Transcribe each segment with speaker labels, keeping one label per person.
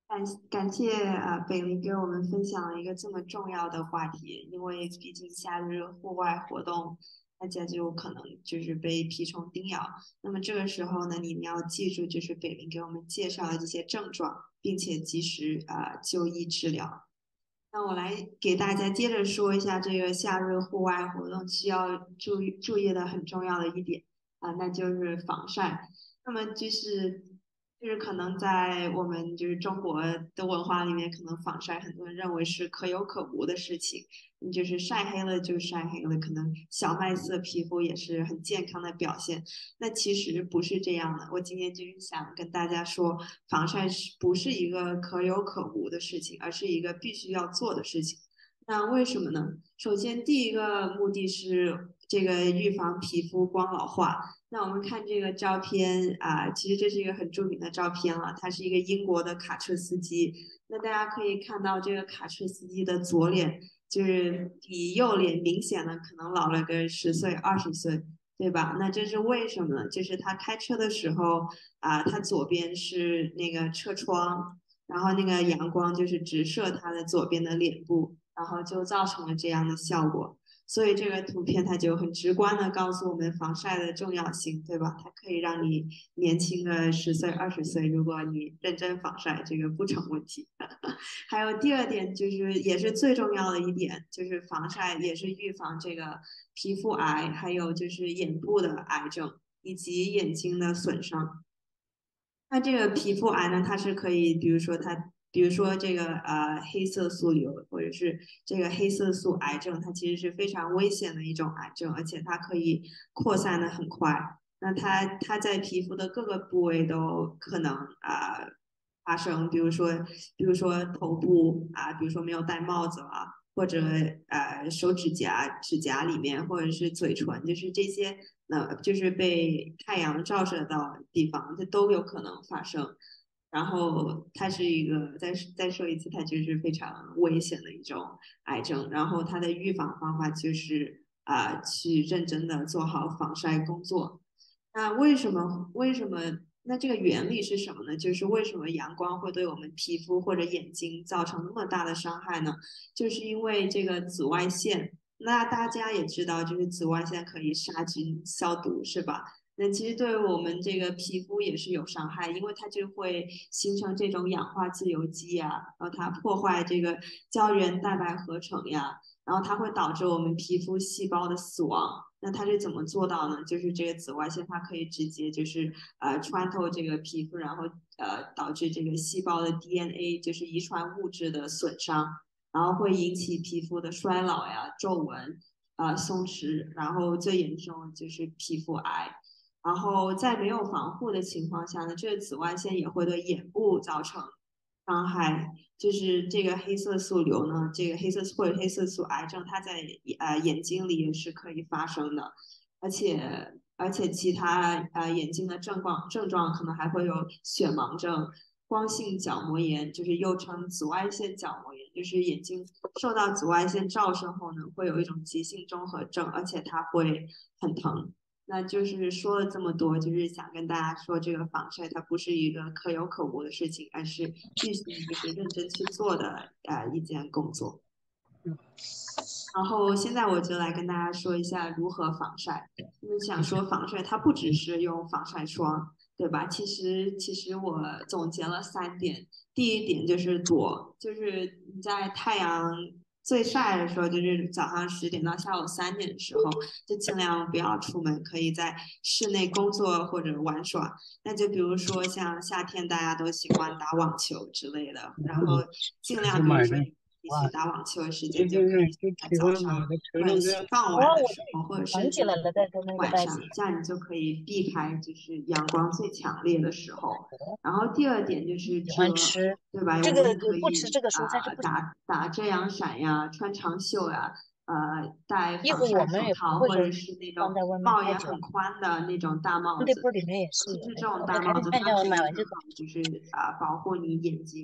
Speaker 1: 感谢北林给我们分享了一个这么重要的话题，因为毕竟夏日户外活动，大家就可能就是被蜱虫叮咬。那么这个时候呢，你们要记住，就是北林给我们介绍的这些症状，并且及时就医治疗。那我来给大家接着说一下这个夏日户外活动需要注意的很重要的一点那就是防晒。那么就是可能在我们就是中国的文化里面，可能防晒很多人认为是可有可无的事情，就是晒黑了就晒黑了，可能小麦色皮肤也是很健康的表现。那其实不是这样的。我今天就是想跟大家说，防晒不是一个可有可无的事情，而是一个必须要做的事情。那为什么呢？首先，第一个目的是这个预防皮肤光老化。那我们看这个照片其实这是一个很著名的照片了，他是一个英国的卡车司机。那大家可以看到，这个卡车司机的左脸就是比右脸明显的可能老了个10岁、20岁，对吧？那这是为什么呢？就是他开车的时候他左边是那个车窗，然后那个阳光就是直射他的左边的脸部，然后就造成了这样的效果。所以这个图片它就很直观的告诉我们防晒的重要性，对吧？它可以让你年轻个10岁、20岁，如果你认真防晒，这个不成问题。还有第二点就是，也是最重要的一点，就是防晒也是预防这个皮肤癌，还有就是眼部的癌症以及眼睛的损伤。那这个皮肤癌呢，它是可以，比如说这个黑色素瘤，或者是这个黑色素癌症，它其实是非常危险的一种癌症，而且它可以扩散的很快。那它在皮肤的各个部位都可能发生，比如说头部比如说没有戴帽子啊，或者手指甲里面，或者是嘴唇，就是这些就是被太阳照射到的地方，这都有可能发生。然后它是一个，再说一次，它就是非常危险的一种癌症。然后它的预防方法就是去认真的做好防晒工作。那为什么？那这个原理是什么呢？就是为什么阳光会对我们皮肤或者眼睛造成那么大的伤害呢？就是因为这个紫外线。那大家也知道，就是紫外线可以杀菌消毒，是吧？那其实对我们这个皮肤也是有伤害，因为它就会形成这种氧化自由基呀，然后它破坏这个胶原蛋白合成呀，然后它会导致我们皮肤细胞的死亡。那它是怎么做到呢？就是这个紫外线，它可以直接就是穿透这个皮肤，然后导致这个细胞的 DNA 就是遗传物质的损伤，然后会引起皮肤的衰老呀、皱纹松弛，然后最严重就是皮肤癌。然后在没有防护的情况下呢，这个紫外线也会对眼部造成伤害。就是这个黑色素瘤呢，这个黑色素或者黑色素癌症，它在眼睛里也是可以发生的，而且其他眼睛的症状可能还会有血盲症、光性角膜炎，就是又称紫外线角膜炎，就是眼睛受到紫外线照射后呢，会有一种急性综合症，而且它会很疼。那就是说了这么多，就是想跟大家说，这个防晒它不是一个可有可无的事情，而是必须就是认真去做的一件工作。然后现在我就来跟大家说一下如何防晒。因为想说防晒，它不只是用防晒霜，对吧？其实我总结了3点。第一点就是躲，就是你在太阳最晒的时候，就是早上10点到下午3点的时候，就尽量不要出门，可以在室内工作或者玩耍。那就比如说像夏天大家都喜欢打网球之类的，然后尽量比如说你一起打网球的时间就可以在早上或者是傍
Speaker 2: 哦，
Speaker 1: 晚的
Speaker 2: 我
Speaker 1: 时候，或者甚至
Speaker 2: 想起来了，在跟那个
Speaker 1: 晚上，
Speaker 2: 代写。
Speaker 1: 这样你就可以避开就是阳光最强烈的时候。然后第二点就是
Speaker 2: 喜
Speaker 1: 遮，
Speaker 2: 欢吃
Speaker 1: 对吧？我
Speaker 2: 这个，
Speaker 1: 们可
Speaker 2: 不吃
Speaker 1: 以
Speaker 2: 这个蔬菜是不行。
Speaker 1: 打遮阳伞呀，穿长袖呀，戴
Speaker 2: 衣服
Speaker 1: 防晒
Speaker 2: 我们也不
Speaker 1: 手套，
Speaker 2: 会说
Speaker 1: 或者是那种
Speaker 2: 放在外面
Speaker 1: 帽也
Speaker 2: 太久。
Speaker 1: 很宽的那种大帽子。
Speaker 2: 地铺里面也是有那个。
Speaker 1: 其实这种
Speaker 2: 我
Speaker 1: 大帽子
Speaker 2: 赶紧看一下，我
Speaker 1: 它可以
Speaker 2: 买完就走。
Speaker 1: 很好的就是保护你眼睛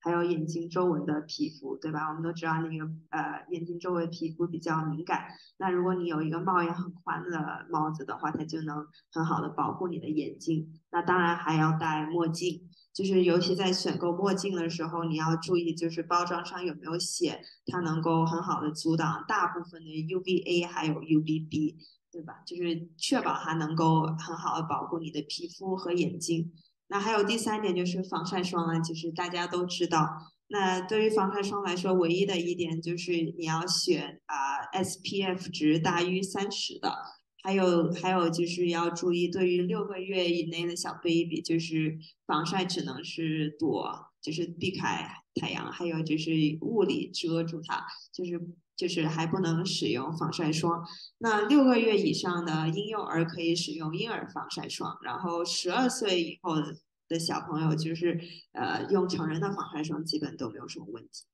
Speaker 1: 还有眼睛周围的皮肤，对吧？我们都知道那个眼睛周围皮肤比较敏感，那如果你有一个帽檐很宽的帽子的话，它就能很好的保护你的眼睛。那当然还要戴墨镜，就是尤其在选购墨镜的时候，你要注意就是包装上有没有写，它能够很好的阻挡大部分的 UVA 还有 UVB。对吧？就是确保它能够很好的保护你的皮肤和眼睛。那还有第三点就是防晒霜呢，就是大家都知道。那对于防晒霜来说，唯一的一点就是你要选SPF 值大于30的，还有就是要注意，对于6个月以内的小 baby，就是防晒只能是躲，就是避开太阳，还有就是物理遮住它，就是还不能使用防晒霜。那6个月以上的婴幼儿可以使用婴儿防晒霜，然后12岁以后的小朋友就是用成人的防晒霜基本都没有什么问题。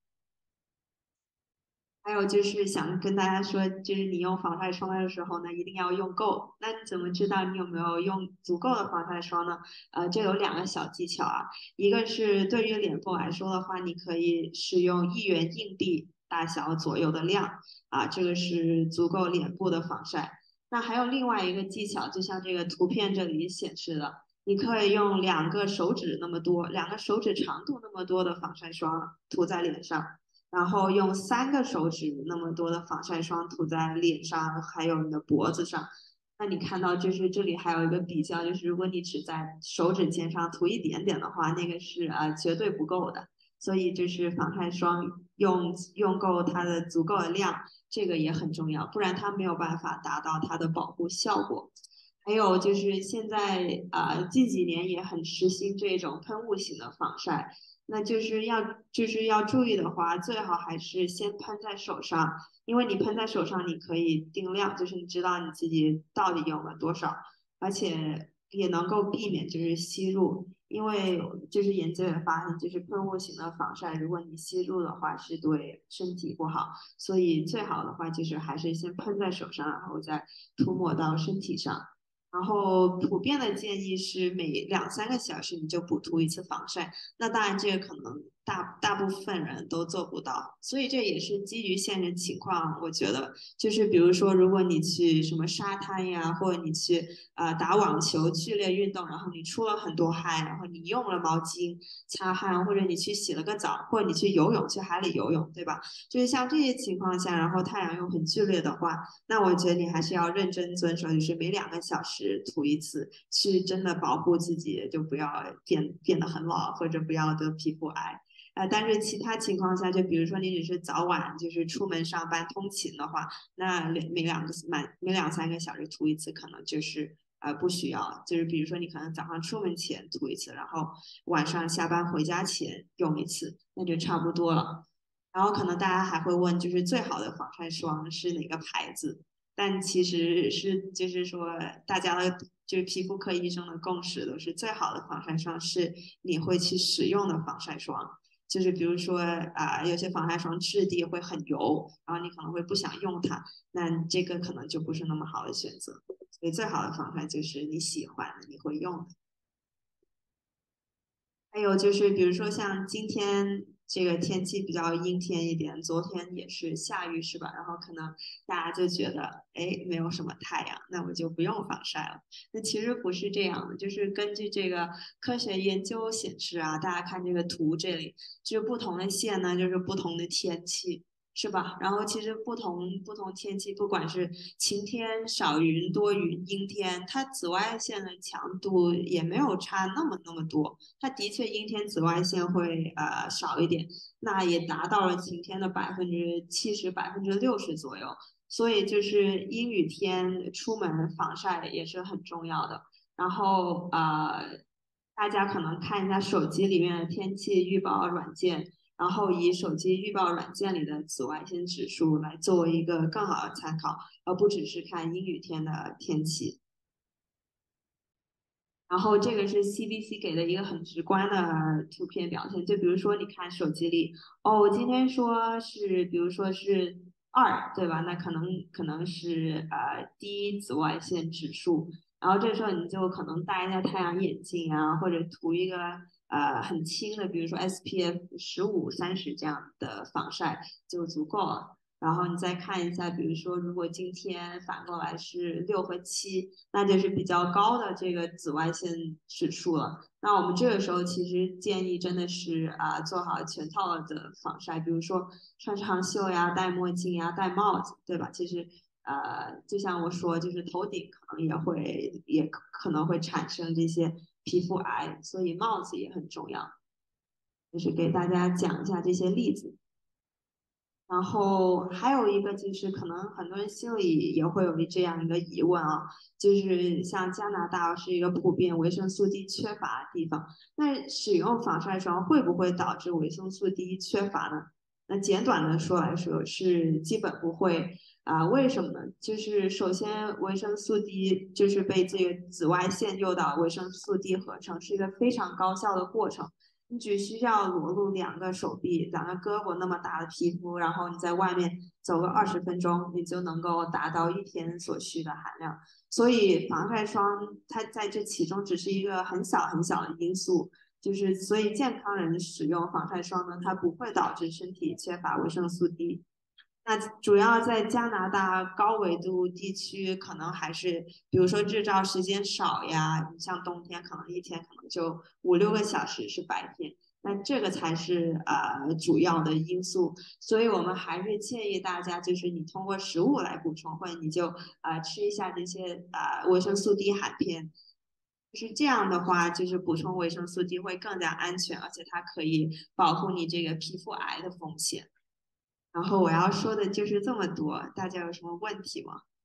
Speaker 1: 还有就是想跟大家说，就是你用防晒霜的时候呢，一定要用够。那你怎么知道你有没有用足够的防晒霜呢？这有2个小技巧啊。一个是对于脸部来说的话，你可以使用1元硬币大小左右的量啊，这个是足够脸部的防晒。那还有另外一个技巧，就像这个图片这里显示的，你可以用2个手指那么多，2个手指长度那么多的防晒霜涂在脸上。然后用3个手指那么多的防晒霜涂在脸上，还有你的脖子上。那你看到就是这里还有一个比较，就是如果你只在手指尖上涂一点点的话，那个是绝对不够的。所以就是防晒霜用够它的足够的量，这个也很重要，不然它没有办法达到它的保护效果。还有就是现在近几年也很实行这种喷雾型的防晒，那就是要注意的话，最好还是先喷在手上，因为你喷在手上，你可以定量，就是你知道你自己到底用了多少，而且也能够避免就是吸入，因为就是研究也发现，就是喷雾型的防晒，如果你吸入的话是对身体不好，所以最好的话就是还是先喷在手上，然后再涂抹到身体上。然后普遍的建议是每2、3个小时你就补涂一次防晒，那当然这个可能大部分人都做不到，所以这也是基于现实情况，我觉得就是比如说，如果你去什么沙滩呀，或者你去打网球剧烈运动，然后你出了很多汗，然后你用了毛巾擦汗，或者你去洗了个澡，或者你去游泳去海里游泳，对吧？就是像这些情况下，然后太阳又很剧烈的话，那我觉得你还是要认真遵守，就是每2个小时涂一次，是真的保护自己，就不要变得很老，或者不要得皮肤癌。但是其他情况下，就比如说你只是早晚就是出门上班通勤的话，那每2、3个小时涂一次，可能就是不需要。就是比如说你可能早上出门前涂一次，然后晚上下班回家前用一次，那就差不多了。然后可能大家还会问，就是最好的防晒霜是哪个牌子？但其实是就是说，大家的就是皮肤科医生的共识都是最好的防晒霜是你会去使用的防晒霜。就是比如说有些防晒霜质地会很油，然后你可能会不想用它，那这个可能就不是那么好的选择。所以最好的防晒就是你喜欢的，你会用的。还有就是，比如说像今天这个天气比较阴天一点，昨天也是下雨是吧？然后可能大家就觉得，哎，没有什么太阳，那我就不用防晒了。那其实不是这样的，就是根据这个科学研究显示啊，大家看这个图这里，就是不同的线呢，就是不同的天气。是吧？然后其实不同天气，不管是晴天、少云、多云、阴天，它紫外线的强度也没有差那么多。它的确阴天紫外线会少一点，那也达到了晴天的70%、60%左右。所以就是阴雨天出门防晒也是很重要的。然后大家可能看一下手机里面的天气预报软件，然后以手机预报软件里的紫外线指数来作为一个更好的参考，而不只是看阴雨天的天气。然后这个是 CDC 给的一个很直观的图片表现，就比如说你看手机里，哦，今天说是，比如说是2，对吧？那可能是低紫外线指数，然后这时候你就可能戴一下太阳眼镜啊，或者涂一个很轻的，比如说 SPF 15、30这样的防晒就足够了。然后你再看一下，比如说如果今天反过来是6和7，那就是比较高的这个紫外线指数了。那我们这个时候其实建议真的是做好全套的防晒，比如说穿长袖呀、戴墨镜呀、戴帽子，对吧？其实就像我说，就是头顶可能也可能会产生这些皮肤癌，所以帽子也很重要。就是给大家讲一下这些例子。然后还有一个就是，可能很多人心里也会有这样一个疑问啊，就是像加拿大是一个普遍维生素 D 缺乏的地方，那使用防晒霜会不会导致维生素 D 缺乏呢？那简短的说来说是基本不会为什么呢？就是首先维生素 D 就是被这个紫外线诱导维生素 D 合成，是一个非常高效的过程。你只需要裸露2个手臂、2个胳膊那么大的皮肤，然后你在外面走个20分钟，你就能够达到一天所需的含量。所以防晒霜它在这其中只是一个很小很小的因素，就是所以健康人使用防晒霜呢，它不会导致身体缺乏维生素 D。那主要在加拿大高纬度地区，可能还是比如说日照时间少呀，你像冬天可能一天可能就5、6个小时是白天，那这个才是主要的因素。所以我们还是建议大家，就是你通过食物来补充，或者你就吃一下这些维生素 D 含片。就是这样的话，就是补充维生素 D 会更加安全，而且它可以保护你这个皮肤癌的风险。然后我要说的就是这么多，大家有什么问题吗？